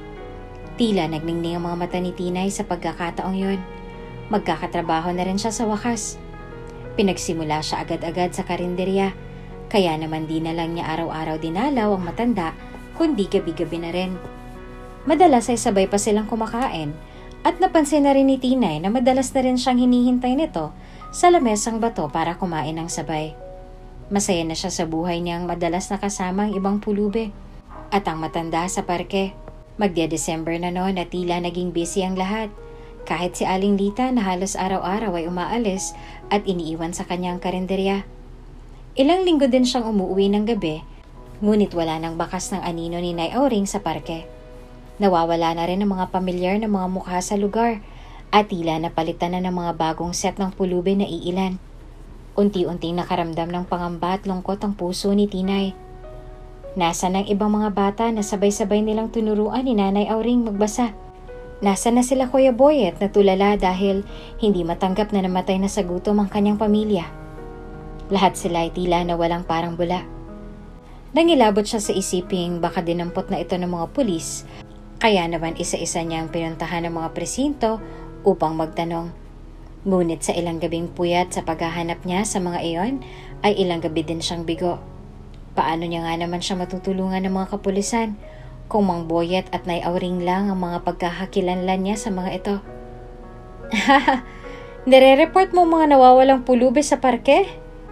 [SPEAKER 1] Tila nagningning ang mga mata ni Tinay sa pagkakataong yon. Magkakatrabaho na rin siya sa wakas. Pinagsimula siya agad-agad sa karinderya. Kaya naman di na lang niya araw-araw dinalaw ang matanda, kundi gabi-gabi na rin. Madalas ay sabay pa silang kumakain at napansin na rin ni Tinay na madalas na rin siyang hinihintay nito sa lamesang bato para kumain ng sabay. Masaya na siya sa buhay niyang madalas nakasama ang ibang pulube at ang matanda sa parke. Magdia-December na noon at tila naging busy ang lahat. Kahit si Aling Lita na halos araw-araw ay umaalis at iniiwan sa kanyang karinderya. Ilang linggo din siyang umuwi ng gabi, ngunit wala nang bakas ng anino ni Nay Auring sa parke. Nawawala na rin ang mga pamilyar na mga mukha sa lugar at tila napalitan na ng mga bagong set ng pulube na iilan. Unti-unting nakaramdam ng pangamba at lungkot ang puso ni Tinay. Nasaan ang ibang mga bata na sabay-sabay nilang tunuruan ni Nanay Auring magbasa? Nasaan na sila Kuya Boyet na tulala dahil hindi matanggap na namatay na sa gutom ang kanyang pamilya? Lahat sila ay tila na walang parang bula. Nangilabot siya sa isiping baka dinampot na ito ng mga pulis, kaya naman isa-isa niyang pinuntahan ng mga presinto upang magtanong. Ngunit sa ilang gabing puyat sa paghahanap niya sa mga iyon, ay ilang gabi din siyang bigo. Paano niya nga naman siya matutulungan ng mga kapulisan kung Mang Boyet at Nay Auring lang ang mga pagkakakilanlan niya sa mga ito? Haha, nire-report mo mga nawawalang pulube sa parke?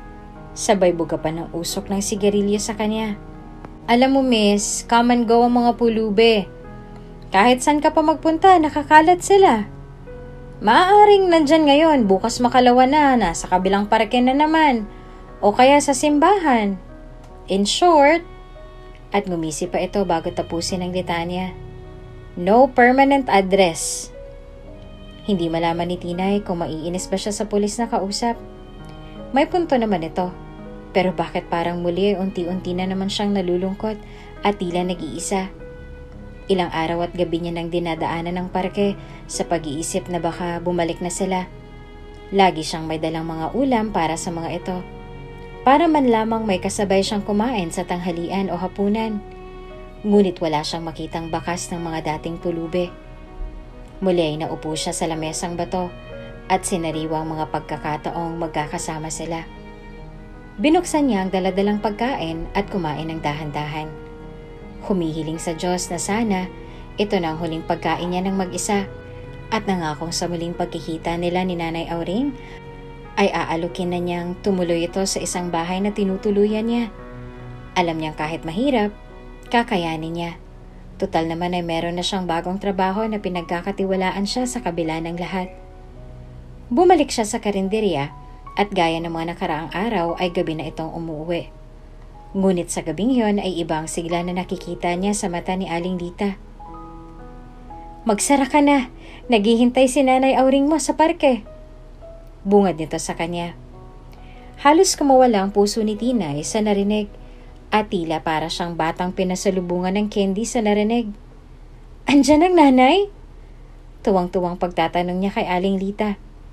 [SPEAKER 1] Sabay buga pa ng usok ng sigarilyo sa kanya. Alam mo miss, come and go ang mga pulube. Kahit saan ka pa magpunta, nakakalat sila. Maaaring nandyan ngayon, bukas makalawa na, nasa kabilang parke na naman. O kaya sa simbahan. In short, at ngumisi pa ito bago tapusin ang litanya. No permanent address. Hindi malaman ni Tinay kung maiinis ba siya sa pulis na kausap. May punto naman ito. Pero bakit parang muli ay unti-unti na naman siyang nalulungkot at tila nag-iisa. Ilang araw at gabi niya nang dinadaanan ng parke sa pag-iisip na baka bumalik na sila. Lagi siyang may dalang mga ulam para sa mga ito. Para man lamang may kasabay siyang kumain sa tanghalian o hapunan. Ngunit wala siyang makitang bakas ng mga dating pulube. Muli ay naupo siya sa lamesang bato at sinariwa ang mga pagkakataong magkakasama sila. Binuksan niya ang daladalang pagkain at kumain ng dahan-dahan. Humihiling sa Diyos na sana ito na ang huling pagkain niya ng mag-isa at nangakong sa muling pagkikita nila ni Nanay Auring ay aalukin na niyang tumuloy ito sa isang bahay na tinutuluyan niya. Alam niyang kahit mahirap, kakayanin niya. Tutal naman ay meron na siyang bagong trabaho na pinagkakatiwalaan siya sa kabila ng lahat. Bumalik siya sa karinderya at gaya ng mga nakaraang araw ay gabi na itong umuwi. Ngunit sa gabing yon ay ibang sigla na nakikita niya sa mata ni Aling Lita. "Magsara ka na, naghihintay si Nanay Auring mo sa parke." Bungad nito sa kanya. Halos kumawala ang puso ni Tinay sa narinig at tila para siyang batang pinasalubungan ng candy sa narinig. "Andiyan ang nanay?" Tuwang-tuwang pagtatanong niya kay Aling Lita.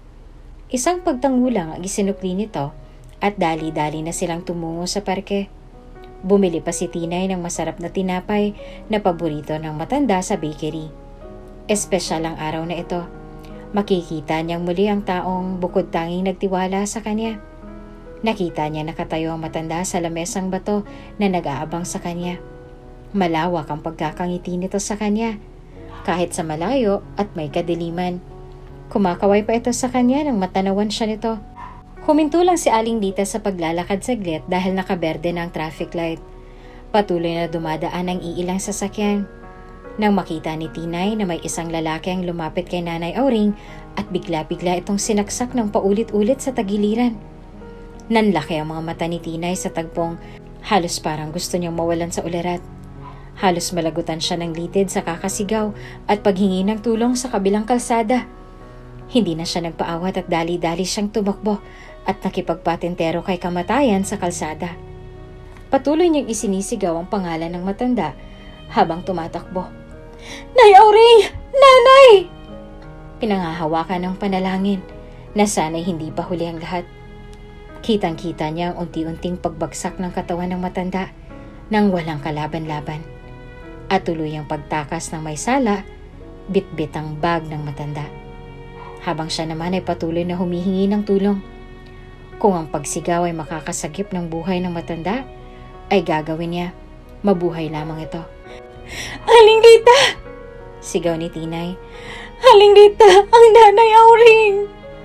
[SPEAKER 1] Isang pagtangulang ang isinukli nito at dali-dali na silang tumungo sa parke. Bumili pa si Tinay ng masarap na tinapay na paborito ng matanda sa bakery. Espesyal ang araw na ito. Makikita niyang muli ang taong bukod tanging nagtiwala sa kanya. Nakita niya nakatayo ang matanda sa lamesang bato na nag-aabang sa kanya. Malawak ang pagkakangiti nito sa kanya, kahit sa malayo at may kadiliman. Kumakaway pa ito sa kanya nang matanawan siya nito. Huminto lang si Aling Lita sa paglalakad saglit dahil nakaberde na ang traffic light. Patuloy na dumadaan ang iilang sasakyan. Nang makita ni Tinay na may isang lalaki ang lumapit kay Nanay Auring at bigla-bigla itong sinaksak ng paulit-ulit sa tagiliran. Nanlaki ang mga mata ni Tinay sa tagpong halos parang gusto niyang mawalan sa ulirat. Halos malagutan siya ng litid sa kakasigaw at paghingi ng tulong sa kabilang kalsada. Hindi na siya nagpaawat at dali-dali siyang tumakbo at nakipagpatintero kay kamatayan sa kalsada. Patuloy niyang isinisigaw ang pangalan ng matanda habang tumatakbo. "Nay Auring! Nanay!" Pinangahawakan ng panalangin na sana'y hindi pa huli ang lahat. Kitang-kita niya ang unti-unting pagbagsak ng katawan ng matanda nang walang kalaban-laban. At tuloy ang pagtakas ng may sala, bit-bit ang bag ng matanda. Habang siya naman ay patuloy na humihingi ng tulong. Kung ang pagsigaw ay makakasagip ng buhay ng matanda, ay gagawin niya. Mabuhay lamang ito. "Aling Lita!" sigaw ni Tinay. "Aling Lita! Ang Nanay Auring!"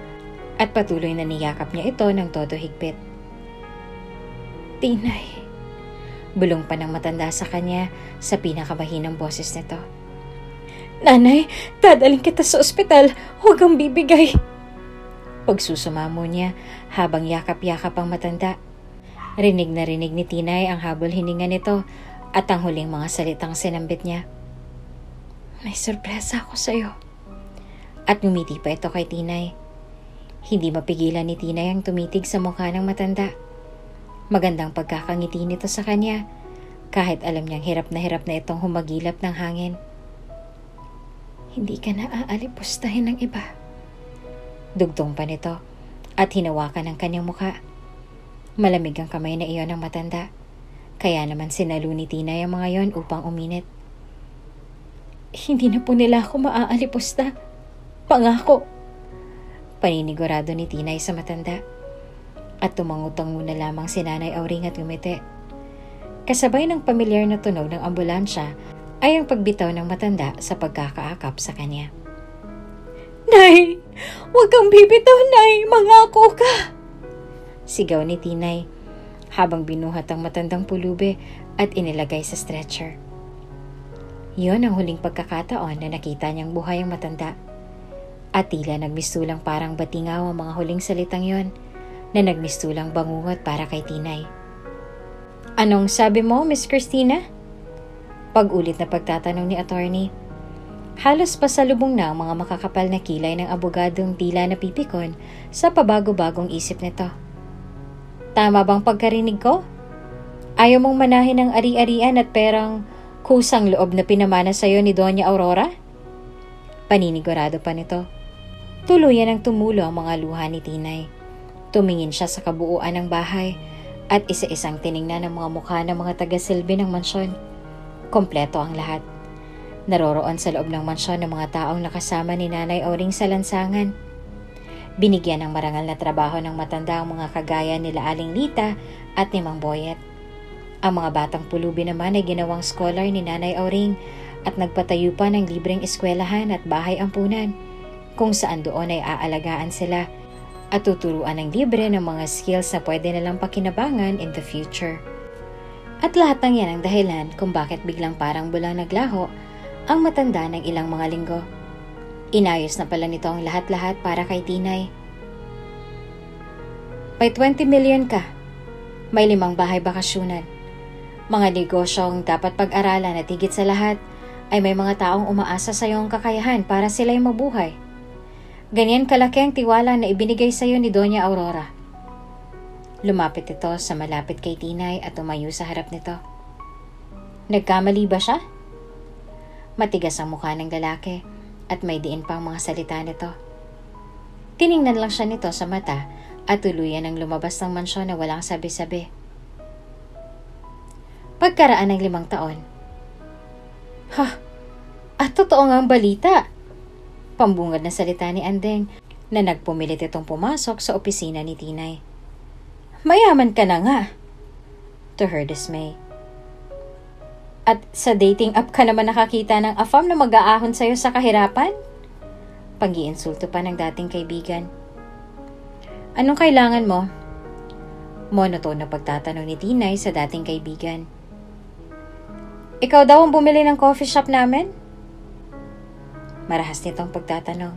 [SPEAKER 1] At patuloy na niyakap niya ito ng todo higpit. "Tinay," bulong pa ng matanda sa kanya sa pinakamahinang boses nito. "Nanay, dadaling kita sa ospital. Huwag kang bibigay." Pagsusumamo niya habang yakap-yakap ang matanda. Rinig na rinig ni Tinay ang habol hininga nito at ang huling mga salitang sinambit niya. "May sorpresa ako sa'yo." At ngumiti pa ito kay Tinay. Hindi mapigilan ni Tinay ang tumitig sa mukha ng matanda. Magandang pagkakangiti nito sa kanya, kahit alam niyang hirap na hirap na itong humagilap ng hangin. "Hindi ka na aalipustahin ng iba." Dugtong pa nito at hinawakan ang kanyang mukha. Malamig ang kamay na iyon ng matanda, kaya naman sinalo ni Tinay ang mga yon upang uminit. "Hindi na po nila ako maaalipusta. Pangako." Paninigurado ni Tinay sa matanda. At tumangutang muna lamang si Nanay Auring at umiti. Kasabay ng pamilyar na tunog ng ambulansya ay ang pagbitaw ng matanda sa pagkakaakap sa kanya. "Nay! Huwag kang bibitaw, Nay! Mangako ka!" sigaw ni Tinay habang binuhat ang matandang pulube at inilagay sa stretcher. Yon ang huling pagkakataon na nakita niyang buhay ang matanda. At tila nagmistulang parang batingaw ang mga huling salitang yon na nagmistulang bangungot para kay Tinay. "Anong sabi mo, Miss Christina?" Pag-ulit na pagtatanong ni attorney. Halos pasalubong na ang mga makakapal na kilay ng abogadong tila napipikon sa pabago-bagong isip nito. "Tama bang pagkarinig ko? Ayaw mong manahin ng ari-arian at perang kusang loob na pinamana sa'yo ni Doña Aurora?" Paninigurado pa nito. Tuluyan ang tumulo ang mga luha ni Tinay. Tumingin siya sa kabuuan ng bahay at isa-isang tiningnan ang mga mukha ng mga taga-silbi ng mansyon. Kompleto ang lahat. Naroroon sa loob ng mansyon ng mga taong nakasama ni Nanay Auring sa lansangan. Binigyan ng marangal na trabaho ng matanda ang mga kagaya nila Aling Lita at ni Mang Boyet. Ang mga batang pulubi naman ay ginawang scholar ni Nanay Auring at nagpatayo pa ng libreng eskwelahan at bahay ampunan, kung saan doon ay aalagaan sila at tuturuan ng libre ng mga skills na pwede nilang pakinabangan in the future. At lahat ng yan ang dahilan kung bakit biglang parang bulang naglaho ang matanda ng ilang mga linggo. Inayos na pala nito ang lahat-lahat para kay Tinay. May twenty million ka. May limang bahay bakasyunan. Mga negosyong dapat pag-aralan at higit sa lahat ay may mga taong umaasa sa iyong kakayahan para sila'y mabuhay. Ganyan kalaki ang tiwala na ibinigay sa iyo ni Doña Aurora. Lumapit ito sa malapit kay Tinay at tumayo sa harap nito. Nagkamali ba siya? Matigas ang mukha ng lalaki at may diin pang mga salita nito. Tiningnan lang siya nito sa mata at tuluyan ang lumabas ng mansyon na walang sabi-sabi. Pagkaraan ng limang taon. Ha? At totoo nga ang balita. Pambungad na salita ni Andeng na nagpumilit itong pumasok sa opisina ni Tinay. Mayaman ka na nga. To her dismay. At sa dating app ka naman nakakita ng afam na mag-aahon sa'yo sa kahirapan? Pag-iinsulto pa ng dating kaibigan. Anong kailangan mo? Monotone na pagtatanong ni Tinay sa dating kaibigan. Ikaw daw ang bumili ng coffee shop namin? Marahas nitong pagtatanong.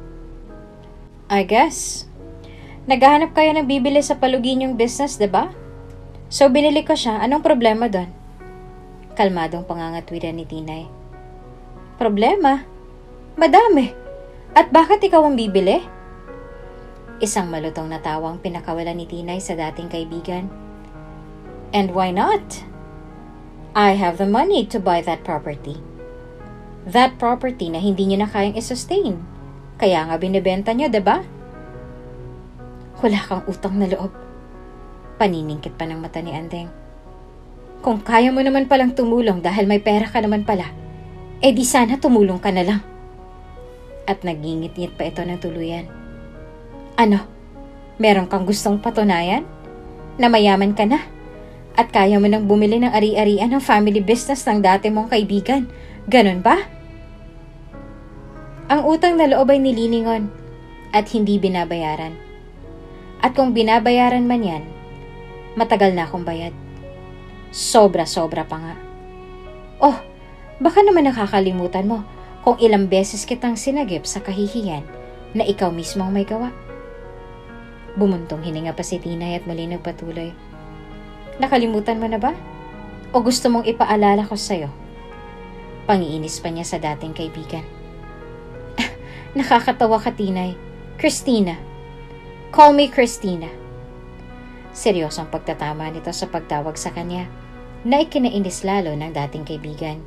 [SPEAKER 1] I guess. Naghahanap kayo ng bibili sa palugin yung business, diba? So binili ko siya, anong problema doon? Kalmadong pangangatwiran ni Tinay. Problema? Madami. At bakit ikaw ang bibili? Isang malutong na tawang pinakawalan ni Tinay sa dating kaibigan. And why not? I have the money to buy that property. That property na hindi niyo na kayang i-sustain. Kaya nga binibenta niyo, diba? Wala kang utang na loob. Paniningkit pa ng mata ni Andeng. Kung kaya mo naman palang tumulong dahil may pera ka naman pala, eh di sana tumulong ka na lang. At nagingit-ngit pa ito ng tuluyan. Ano? Meron kang gustong patunayan? Na mayaman ka na? At kaya mo nang bumili ng ari-arian ng family business ng dati mong kaibigan? Ganon ba? Ang utang na loob ay nililingon at hindi binabayaran. At kung binabayaran man yan, matagal na akong bayad. Sobra-sobra pa nga. Oh, baka naman nakakalimutan mo kung ilang beses kitang sinagip sa kahihiyan na ikaw mismo ang may gawa. Bumuntong hininga pa si Tinay at muli nagpatuloy. Nakalimutan mo na ba? O gusto mong ipaalala ko sa'yo? Pangiinis pa niya sa dating kaibigan. Nakakatawa ka, Tinay. Christina. Call me Christina. Seryosong pagtatama nito sa pagtawag sa kanya na ikinainis lalo ng dating kaibigan.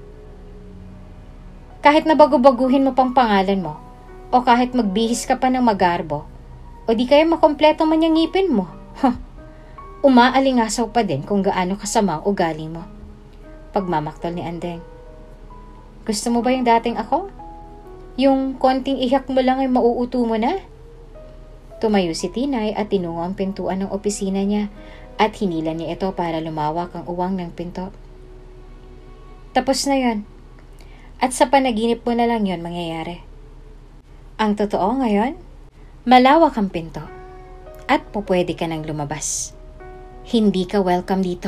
[SPEAKER 1] Kahit na bago-baguhin mo pang pangalan mo o kahit magbihis ka pa ng magarbo o di kaya makompleto man yung ngipin mo, huh, umaalingasaw pa din kung gaano kasama ang ugali mo. Pagmamaktol ni Andeng. Gusto mo ba yung dating ako? Yung konting iyak mo lang ay mauuto mo na? Tumayo si Tinay at tinungo ang pintuan ng opisina niya at hinila niya ito para lumawak ang uwang ng pinto. Tapos na yon. At sa panaginip mo na lang yon mangyayari. Ang totoo ngayon, malawak ang pinto at pupwede ka nang lumabas. Hindi ka welcome dito.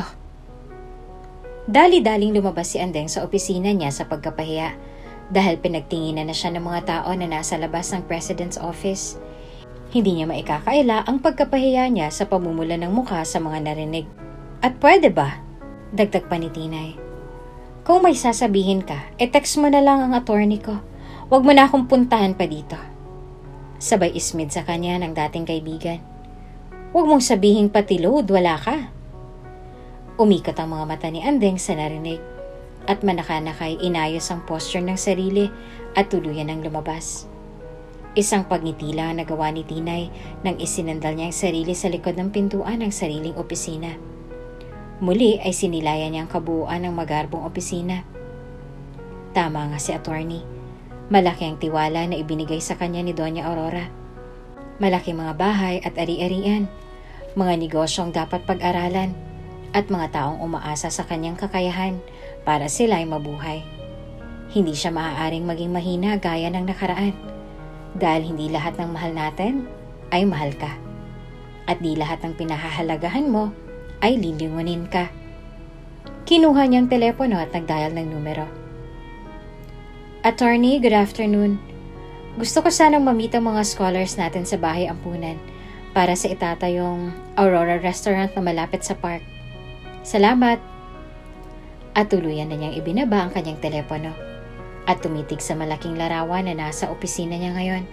[SPEAKER 1] Dali-daling lumabas si Andeng sa opisina niya sa pagkapahiya dahil pinagtinginan na siya ng mga tao na nasa labas ng President's Office. Hindi niya maikakaila ang pagkapahiya niya sa pamumula ng mukha sa mga narinig. At pwede ba? Dagdag pa ni Tinay. Kung may sasabihin ka, e-text mo na lang ang attorney ko. Huwag mo na akong puntahan pa dito. Sabay ismid sa kanya ng dating kaibigan. Huwag mong sabihin pati load, wala ka. Umikot ang mga mata ni Andeng sa narinig at manaka-nakay inayos ang posture ng sarili at tuluyan ng lumabas. Isang pagngiti lang ang nagawa ni Tinay nang isinandal niya ang sarili sa likod ng pintuan ng sariling opisina. Muli ay sinilayan niya ang kabuuan ng magarbong opisina. Tama nga si attorney. Malaki ang tiwala na ibinigay sa kanya ni Doña Aurora. Malaki mga bahay at ari-arian, mga negosyong dapat pag-aralan, at mga taong umaasa sa kanyang kakayahan para sila ay mabuhay. Hindi siya maaaring maging mahina gaya ng nakaraan. Dahil hindi lahat ng mahal natin ay mahal ka. At di lahat ng pinahahalagahan mo ay lilingunin ka. Kinuha niyang telepono at nagdial ng numero. Attorney, good afternoon. Gusto ko sanang mamit ang mga scholars natin sa bahay ampunan para sa itatayong Aurora Restaurant na malapit sa park. Salamat. At tuluyan na niyang ibinaba ang kanyang telepono at tumitig sa malaking larawan na nasa opisina niya ngayon.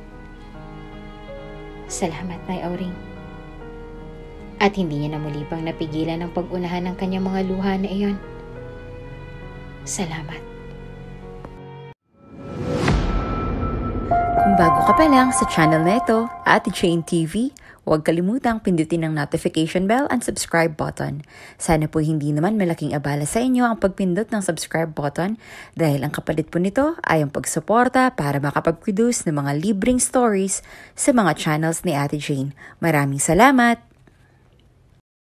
[SPEAKER 1] Salamat, Nay Auring. At hindi niya na muli pang napigilan ang pag-unahan ng kanyang mga luha na iyon. Salamat.
[SPEAKER 2] Kung bago ka pa lang sa channel na ito, Ate Jane T V, huwag kalimutang pindutin ang notification bell and subscribe button. Sana po hindi naman malaking abala sa inyo ang pagpindot ng subscribe button dahil ang kapalit po nito ay ang pagsuporta para makapag-produce ng mga libreng stories sa mga channels ni Ate Jane. Maraming salamat!